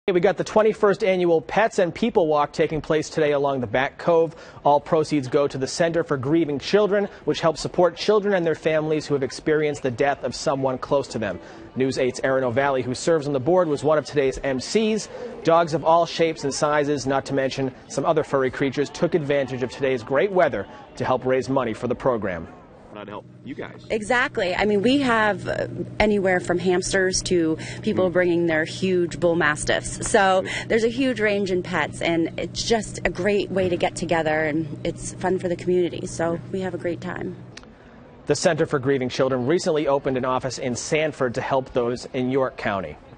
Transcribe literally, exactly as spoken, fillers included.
We got the twenty-first annual Pets and People Walk taking place today along the Back Cove. All proceeds go to the Center For Grieving Children, which helps support children and their families who have experienced the death of someone close to them. News eight's Aaron O'Valley, who serves on the board, was one of today's M Cs. Dogs of all shapes and sizes, not to mention some other furry creatures, took advantage of today's great weather to help raise money for the program. To help you guys. Exactly. I mean, we have uh, anywhere from hamsters to people bringing their huge bull mastiffs. So there's a huge range in pets, and it's just a great way to get together, and it's fun for the community. So we have a great time. The Center for Grieving Children recently opened an office in Sanford to help those in York County.